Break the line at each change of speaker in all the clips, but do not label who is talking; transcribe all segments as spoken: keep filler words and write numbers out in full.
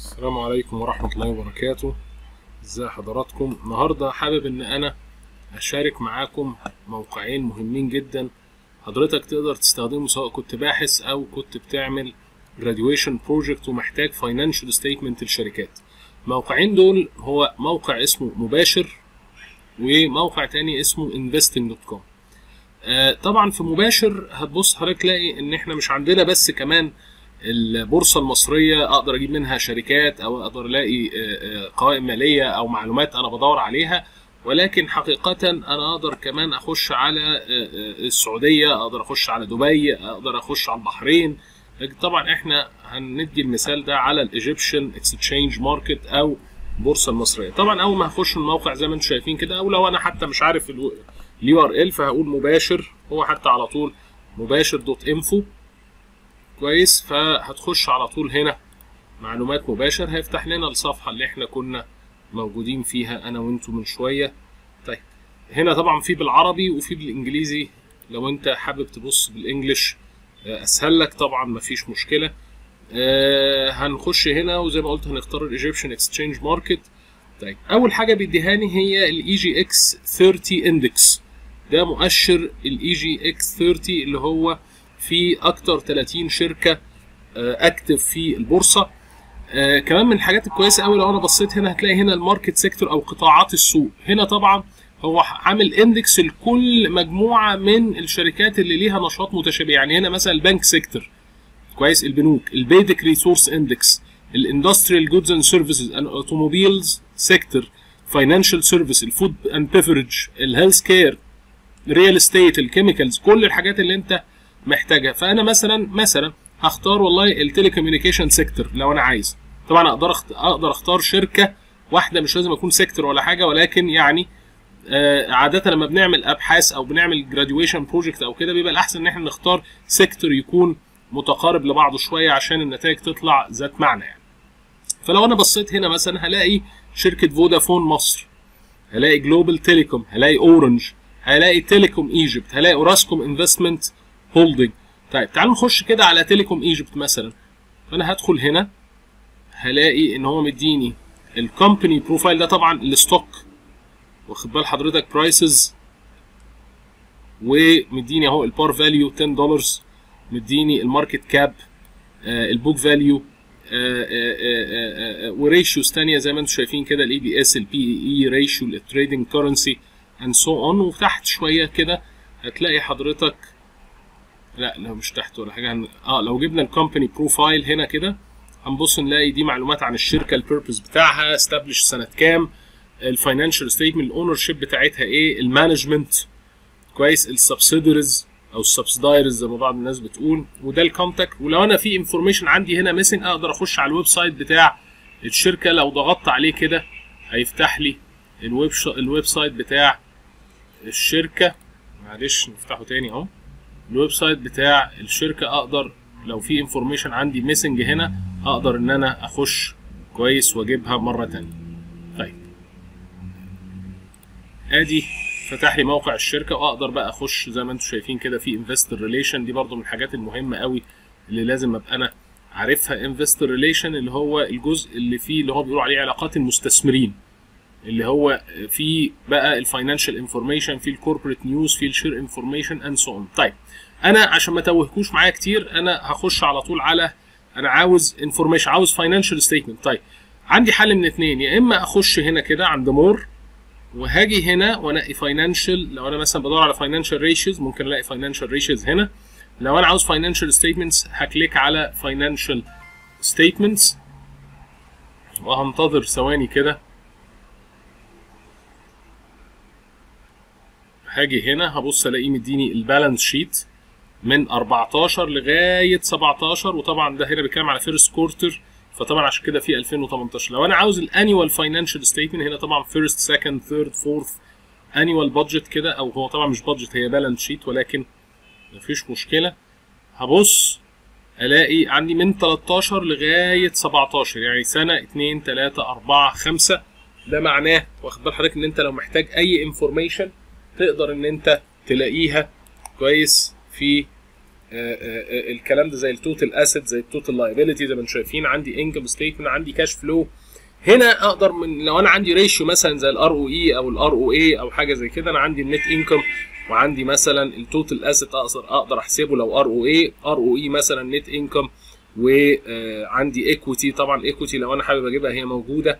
السلام عليكم ورحمة الله وبركاته. ازي حضراتكم؟ النهاردة حابب ان انا اشارك معاكم موقعين مهمين جدا حضرتك تقدر تستخدمه سواء كنت باحث او كنت بتعمل graduation project ومحتاج financial statement للشركات. الموقعين دول هو موقع اسمه مباشر وموقع تاني اسمه investing دوت كوم. آه طبعا في مباشر هتبص حضرتك تلاقي ان احنا مش عندنا بس كمان البورصة المصرية اقدر اجيب منها شركات او اقدر الاقي قوائم مالية او معلومات انا بدور عليها، ولكن حقيقة انا اقدر كمان اخش على السعودية، اقدر اخش على دبي، اقدر اخش على البحرين. طبعا احنا هندي المثال ده على الايجيبشن اكسشينج ماركت او البورصة المصرية. طبعا اول ما هخش الموقع زي ما انتم شايفين كده، او لو انا حتى مش عارف اليو ار ال فهقول مباشر، هو حتى على طول مباشر دوت انفو. كويس، فهتخش على طول هنا معلومات مباشر، هيفتح لنا الصفحة اللي احنا كنا موجودين فيها انا وانتم من شوية. طيب هنا طبعا في بالعربي وفي بالانجليزي، لو انت حابب تبص بالانجلش اسهل لك طبعا مفيش مشكلة. آه هنخش هنا وزي ما قلت هنختار الايجيبشن اكسشينج ماركت. طيب اول حاجة بيديهاني هي الاي جي اكس ثلاثين اندكس، ده مؤشر الاي جي اكس ثلاثين اللي هو في اكتر ثلاثين شركه اكتف في البورصه. آه كمان من الحاجات الكويسه قوي لو انا بصيت هنا هتلاقي هنا الماركت سيكتور او قطاعات السوق. هنا طبعا هو عامل اندكس لكل مجموعه من الشركات اللي ليها نشاط متشابه. يعني هنا مثلا البنك سيكتور، كويس، البنوك، البيدك ريسورس اندكس، الاندستريال جودز اند سيرفيسز، الاوتوموبيلز سيكتور، فاينانشال سيرفيس، الفود اند بيفرج، الهيلث كير، الريال استيت، الكيميكالز، كل الحاجات اللي انت محتاجها. فانا مثلا مثلا هختار والله التليكوميونيكيشن سيكتور لو انا عايز. طبعا اقدر اقدر اختار شركه واحده، مش لازم اكون سيكتور ولا حاجه، ولكن يعني آه عاده لما بنعمل ابحاث او بنعمل جراديويشن بروجكت او كده بيبقى الاحسن ان احنا نختار سيكتور يكون متقارب لبعضه شويه عشان النتائج تطلع ذات معنى يعني. فلو انا بصيت هنا مثلا هلاقي شركه فودافون مصر، هلاقي جلوبال تيليكوم، هلاقي اورنج، هلاقي تيليكوم ايجيبت، هلاقي اوراسكوم انفستمنت هولدنج. طيب تعالوا نخش كده على تيليكوم ايجيبت مثلا. فانا هدخل هنا هلاقي ان هو مديني الكومباني بروفايل، ده طبعا الستوك، واخد بال حضرتك، برايسز، ومديني اهو البار فاليو عشرة دولار، مديني الماركت كاب، آه البوك فاليو، آه آه آه وريشيوز ثانيه زي ما انتم شايفين كده، الاي بي اس، البي اي اي ريشيو، التريدنج كرنسي اند سو اون. وتحت شويه كده هتلاقي حضرتك، لا لو مش تحت ولا حاجه هن... اه لو جبنا الكومباني بروفايل هنا كده هنبص نلاقي دي معلومات عن الشركه، البيربز بتاعها، استابلش سنه كام، الفاينانشال ستيتمنت، الاونر شيب بتاعتها ايه، المانجمنت، كويس، السبسيدريز او السبسدايرز زي ما بعض الناس بتقول، وده الكونتاكت. ولو انا في انفورميشن عندي هنا ميسنج اقدر اخش على الويب سايت بتاع الشركه، لو ضغطت عليه كده هيفتح لي الويب ش... الويب سايت بتاع الشركه. معلش نفتحه تاني اهو، الويب سايت بتاع الشركه. اقدر لو في انفورميشن عندي ميسنج هنا اقدر ان انا اخش كويس واجيبها مره تانيه. طيب ادي فتح لي موقع الشركه، واقدر بقى اخش زي ما انتم شايفين كده في انفستور ريليشن. دي برضو من الحاجات المهمه قوي اللي لازم ابقى انا عارفها. انفستور ريليشن اللي هو الجزء اللي فيه اللي هو بيقولوا عليه علاقات المستثمرين، اللي هو في بقى الفاينانشال انفورميشن، في الكوربريت نيوز، في الشير انفورميشن اند سو اون. طيب انا عشان ما توهكوش معايا كتير انا هخش على طول على انا عاوز انفورميشن، عاوز فاينانشال ستيتمنت. طيب عندي حل من اتنين، يا اما اخش هنا كده عند مور وهاجي هنا وانقي فاينانشال. لو انا مثلا بدور على فاينانشال ريشيوز ممكن الاقي فاينانشال ريشيوز هنا. لو انا عاوز فاينانشال ستيتمنتس هكليك على فاينانشال ستيتمنتس وهنتظر ثواني كده. هاجي هنا هبص الاقيه مديني البالانس شيت من أربعتاشر لغايه سبعتاشر، وطبعا ده هنا بيتكلم على فيرست كورتر، فطبعا عشان كده في ألفين وتمنتاشر. لو انا عاوز الانيوال فاينانشال ستيتمنت هنا طبعا فيرست، سكند، ثيرد، فورث، انيوال بادجت كده، او هو طبعا مش بادجت هي بالانس شيت ولكن مفيش مشكله. هبص الاقي عندي من تلتاشر لغايه سبعتاشر، يعني سنه، اتنين، تلاته، اربعه، خمسه. ده معناه واخد بال حضرتك ان انت لو محتاج اي انفورميشن تقدر ان انت تلاقيها كويس في الكلام ده زي التوتال اسيت، زي التوتال لايبيليتي، زي ما انتم شايفين عندي انكم ستيتمنت، عندي كاش فلو. هنا اقدر من لو انا عندي ريشيو مثلا زي الار او اي او الار او اي او حاجه زي كده، انا عندي النت انكم وعندي مثلا التوتال اسيت اقدر اقدر احسبه لو ار او اي ار او اي مثلا نت انكم، وعندي ايكويتي. طبعا ايكويتي لو انا حابب اجيبها هي موجوده،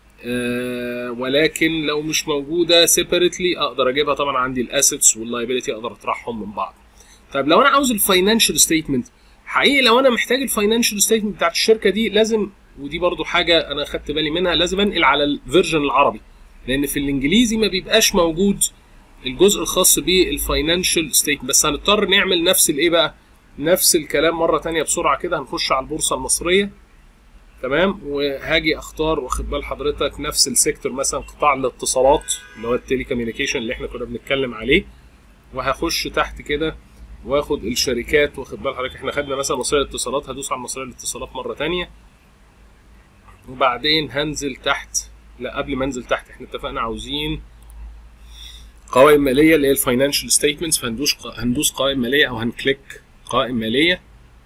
ولكن لو مش موجوده سيبريتلي اقدر اجيبها. طبعا عندي الاسيتس واللايبيليتي اقدر اطرحهم من بعض. طيب لو انا عاوز الفاينانشال ستيتمنت، حقيقي لو انا محتاج الفاينانشال ستيتمنت بتاعت الشركه دي لازم، ودي برضو حاجه انا خدت بالي منها، لازم انقل على الفيرجن العربي، لان في الانجليزي ما بيبقاش موجود الجزء الخاص بالفاينانشال ستيتمنت. بس هنضطر نعمل نفس الايه بقى، نفس الكلام مره ثانيه بسرعه كده. هنخش على البورصه المصريه، تمام، وهاجي اختار، واخد بال حضرتك، نفس السيكتور مثلا قطاع الاتصالات اللي هو التيلي كوميونيكيشن اللي احنا كنا بنتكلم عليه، وهخش تحت كده واخد الشركات. واخد بال حضرتك احنا خدنا مثلا مصرية الاتصالات، هدوس على مصرية الاتصالات مرة تانية، وبعدين هنزل تحت. لا قبل ما انزل تحت احنا اتفقنا عاوزين قوائم مالية اللي هي الفاينانشال ستيتمنتس، فهندوس هندوس قوائم مالية او هنكليك قوائم مالية.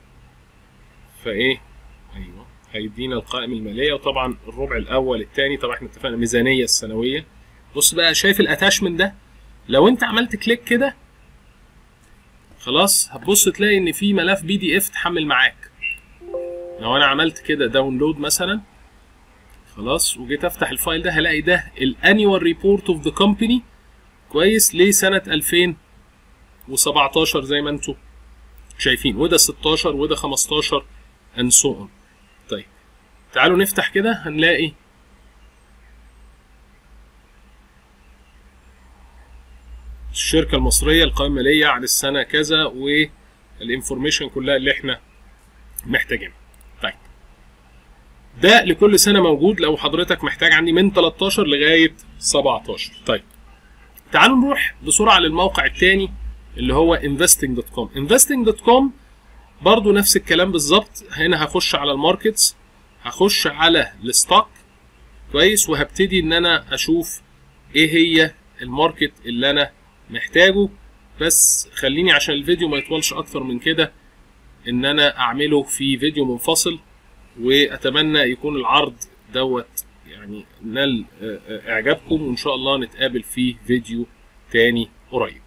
فايه ايوه هيدينا القائمة المالية، وطبعا الربع الاول الثاني طبعا احنا اتفقنا ميزانية السنوية. بص بقى شايف الاتاشمنت ده، لو انت عملت كليك كده خلاص هتبص تلاقي ان في ملف بي دي اف اتحمل معاك. لو انا عملت كده داونلود مثلا خلاص وجيت افتح الفايل ده، هلاقي ده الانيوال ريبورت اوف ذا كومباني، كويس، لسنه ألفين وسبعتاشر زي ما انتم شايفين، وده ستاشر وده خمستاشر and so on. طيب تعالوا نفتح كده، هنلاقي الشركة المصرية القائمة المالية عن السنة كذا والانفورميشن كلها اللي احنا محتاجينها. طيب ده لكل سنة موجود لو حضرتك محتاج، عندي من تلتاشر لغاية سبعتاشر. طيب تعالوا نروح بسرعة للموقع الثاني اللي هو انفستنج دوت كوم. انفستنج دوت كوم برضو نفس الكلام بالظبط. هنا هخش على الماركتس، هخش على الستوك، كويس، وهبتدي ان انا اشوف ايه هي الماركت اللي انا محتاجه. بس خليني عشان الفيديو ما يطولش اكتر من كده ان انا اعمله في فيديو منفصل، واتمنى يكون العرض دوت يعني نال اعجابكم، وان شاء الله نتقابل في فيديو تاني قريب.